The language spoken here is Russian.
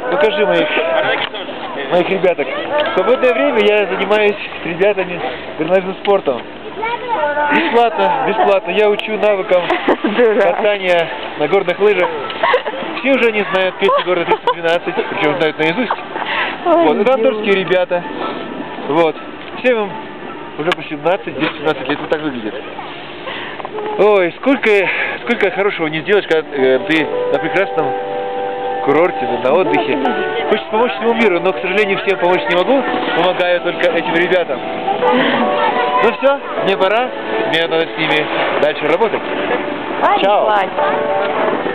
покажи моих ребяток. В свободное время я занимаюсь с ребятами горнолыжным спортом. Бесплатно. Я учу навыкам катания на горных лыжах. Все уже не знают песню города 312, причем знают наизусть. Вот, это андорские ребята. Вот. Всем им уже по 17-17 лет, вот так выглядит. Ой, сколько хорошего не сделаешь, когда ты на прекрасном курорте, на отдыхе. Хочется помочь всему миру, но, к сожалению, всем помочь не могу. Помогаю только этим ребятам. Ну все, мне пора. Мне надо с ними дальше работать. Чао.